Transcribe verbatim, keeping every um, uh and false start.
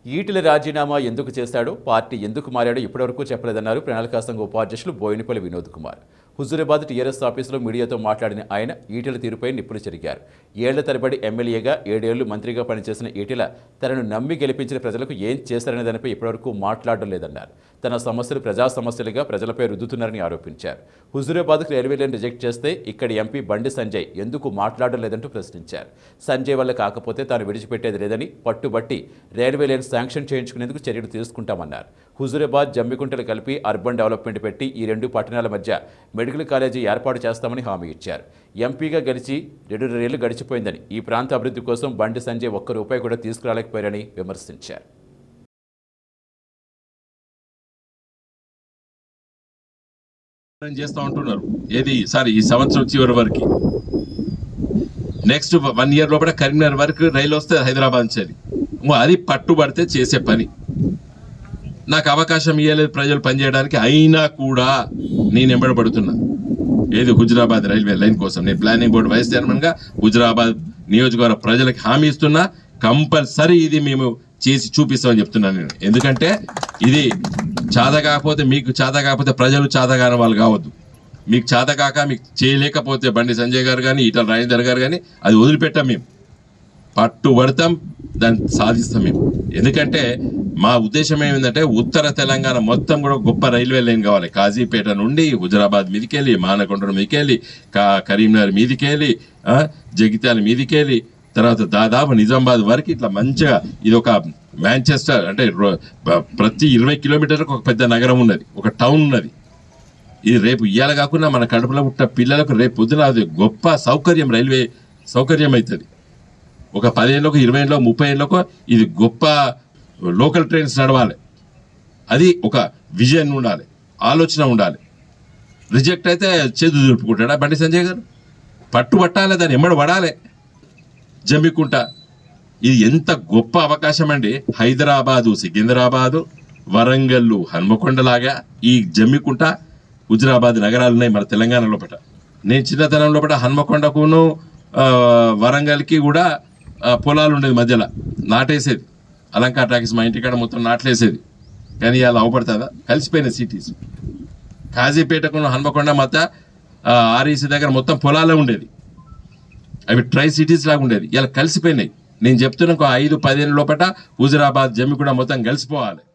ఈటెల రాజీనామా ఎందుకు చేశాడో, పార్టీ ఎందుకు మారాడో ఇప్పటివరకు చెప్పలేదన్నారు ప్రణాళికా సంఘ ఉపాధ్యక్షులు బోయినపల్లి వినోద్ కుమార్. హుజూరాబాద్ టీఆర్ఎస్ ఆఫీసులో మీడియాతో మాట్లాడిన ఆయన ఈటెల తీరుపై నిప్పులు చెరిగారు. ఏళ్ల తరబడి ఎమ్మెల్యేగా, ఏడేళ్లు మంత్రిగా పనిచేసిన ఈటెల తనను నమ్మి గెలిపించిన ప్రజలకు ఏం చేశారనే దానిపై ఇప్పటివరకు మాట్లాడడం లేదన్నారు. తన సమస్యలు ప్రజా సమస్యలుగా ప్రజలపై రుద్దుతున్నారని ఆరోపించారు. హుజూరాబాద్కు రైల్వే లైన్ రిజెక్ట్ చేస్తే ఇక్కడి ఎంపీ బండి సంజయ్ ఎందుకు మాట్లాడడం లేదంటూ ప్రశ్నించారు. సంజయ్ వల్ల కాకపోతే తాను విడిచిపెట్టేది లేదని పట్టుబట్టి రైల్వే లైన్ శాంక్షన్ చేయించుకునేందుకు చర్యలు తీసుకుంటామన్నారు. హుజూరాబాద్, జమ్మికుంటలు కలిపి అర్బన్ డెవలప్మెంట్ పెట్టి ఈ రెండు పట్టణాల మధ్య మెడికల్ కాలేజీ ఏర్పాటు చేస్తామని హామీ ఇచ్చారు. ఎంపీగా గెలిచి రెండున్నరేళ్లు గడిచిపోయిందని, ఈ ప్రాంత అభివృద్ధి కోసం బండి సంజయ్ ఒక్క రూపాయి కూడా తీసుకురాలేకపోయారని విమర్శించారు. చేస్తూ ఉంటున్నారు ఏది సారీ ఈ సంవత్సరం చివరి వరకు, నెక్స్ట్ వన్ ఇయర్ లోపల కరీంనగర్ వరకు రైలు వస్తే హైదరాబాద్ నుంచి అది పట్టుబడితే చేసే పని. నాకు అవకాశం ఇవ్వలేదు ప్రజలు పనిచేయడానికి, అయినా కూడా నేను ఎంబడబడుతున్నా ఏది హుజూరాబాద్ రైల్వే లైన్ కోసం. నేను ప్లానింగ్ బోర్డు వైస్ చైర్మన్ గా హుజూరాబాద్ నియోజకవర్గ ప్రజలకు హామీ ఇస్తున్నా, కంపల్సరీ ఇది మేము చేసి చూపిస్తామని చెప్తున్నాను నేను. ఎందుకంటే ఇది చాద కాకపోతే, మీకు చాద కాకపోతే ప్రజలు చాదగాని వాళ్ళు కావద్దు. మీకు చాద కాక మీకు చేయలేకపోతే బండి సంజయ్ గారు కానీ, ఈటల రాజేందర్ గారు కానీ అది వదిలిపెట్టాం. మేము పట్టుబడతాం, దాన్ని సాధిస్తాం మేము. ఎందుకంటే మా ఉద్దేశం ఏమిందంటే ఉత్తర తెలంగాణ మొత్తం కూడా గొప్ప రైల్వే లైన్ కావాలి. కాజీపేట నుండి హుజూరాబాద్ మీదికెళ్ళి, మానకొండ మీదికెళ్ళి, కరీంనగర్ మీదికెళ్ళి, జగిత్యాల మీదికెళ్ళి, తర్వాత దాదాపు నిజామాబాద్ వరకు ఇట్లా మంచిగా ఇది ఒక మాంచెస్టర్ అంటే ప్రతి ఇరవై కిలోమీటర్లకు ఒక పెద్ద నగరం ఉన్నది, ఒక టౌన్ ఉన్నది. ఇది రేపు ఇయ్యాల కాకుండా మన కడుపులో పుట్టిన పిల్లలకు రేపు పొద్దున అది గొప్ప సౌకర్యం, రైల్వే సౌకర్యం అవుతుంది. ఒక పదిహేనులకు, ఇరవై ఏళ్ళలో, ముప్పై ఏళ్ళకు ఇది గొప్ప లోకల్ ట్రైన్స్ నడవాలి. అది ఒక విజన్ ఉండాలి, ఆలోచన ఉండాలి. రిజెక్ట్ అయితే చేదు దులుపుకుంటాడా బండి సంజయ్ గారు? పట్టుబట్టాలి, దాన్ని ఎమ్మడి పడాలి. జమ్మికుంట ఇది ఎంత గొప్ప అవకాశం అండి. హైదరాబాదు, సికింద్రాబాదు, వరంగల్లు, హన్మకొండలాగా ఈ జమ్మికుంట, హుజూరాబాద్ నగరాలు ఉన్నాయి మన తెలంగాణ లోపల. నేను చిన్నతనం లోపల హన్మకొండకును వరంగల్కి కూడా పొలాలు ఉండేది, మధ్యలో నాటేసేది. అలంకార టాకీస్ మా ఇంటికాడ మొత్తం నాట్లేసేది. కానీ ఇలా అవపడుతుందా? కలిసిపోయిన సిటీస్. కాజీపేటకు హన్మకొండ మధ్య ఆర్ఈసీ దగ్గర మొత్తం పొలాలే ఉండేది, అవి ట్రై సిటీస్ లాగా ఉండేది. ఇలా కలిసిపోయినాయి. నేను చెప్తున్నా ఐదు పదిహేను లోపల హుజూరాబాద్, జమ్మి కూడా మొత్తం కలిసిపోవాలి.